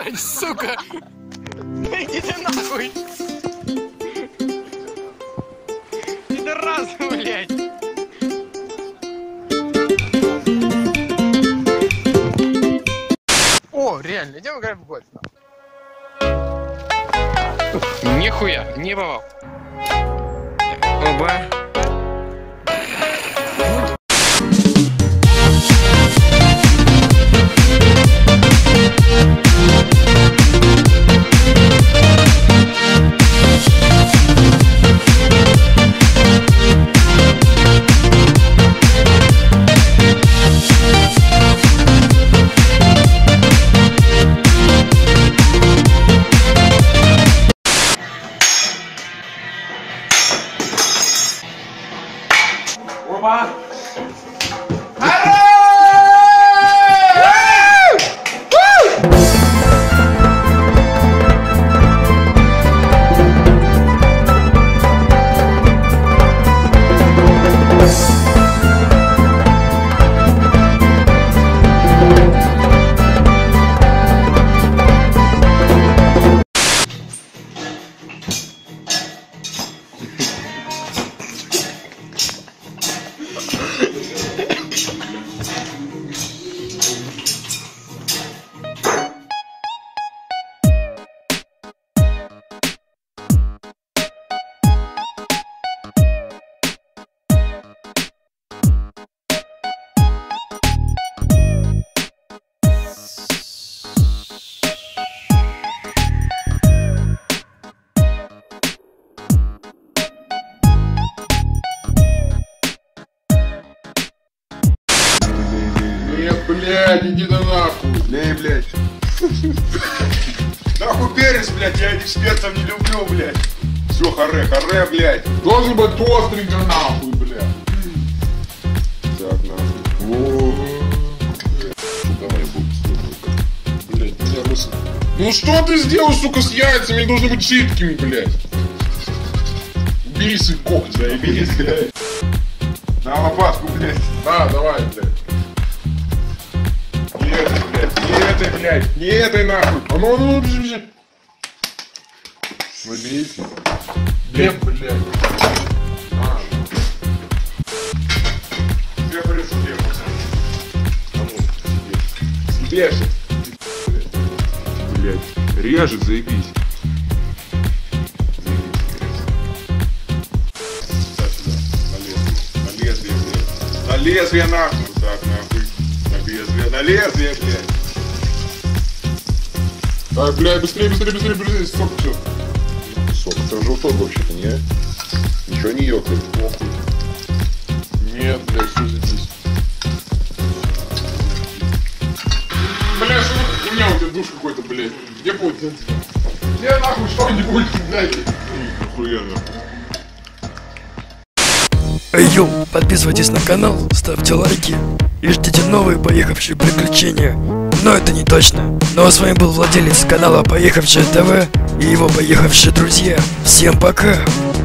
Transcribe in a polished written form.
блядь, сука! Иди ты нахуй! Пидорас, блядь! О, реально, идем играем в гольф. Нихуя, не попал. Оба. Оба! Блядь, иди на нахуй. Лей, блядь. Нахуй перец, блядь, я экспертов не люблю, блядь. Все, харе, блядь. Должен быть остренько нахуй, блядь. Так, нахуй. Давай, блядь, меня мысль. Ну что ты сделал, сука, с яйцами? Они должны быть жидкими, блядь. Убери свои когти. Заебись, блядь. На лопатку, блядь. Да, давай, блядь. Не этой, нахуй. А ну, бежи. Выберите. Блядь, блядь. Я порежу, Бежи. блядь. Режет, заебись. Так, сюда. На лезвие, блядь. На лезвие, нахуй. Так, нахуй. На лезвие, блядь. Так, блядь, быстрее, сок, все. Сок, это желток вообще-то, не? Ничего не ёкает, похуй. Нет, блядь, все здесь. Бля, что у меня у тебя душ какой-то, блядь. Где полотенце? Где нахуй что-нибудь, блядь? Охуенно. Эй, йоу, подписывайтесь на канал, ставьте лайки и ждите новые поехавшие приключения. Но это не точно. Ну а с вами был владелец канала Поехавшие ТВ и его поехавшие друзья. Всем пока!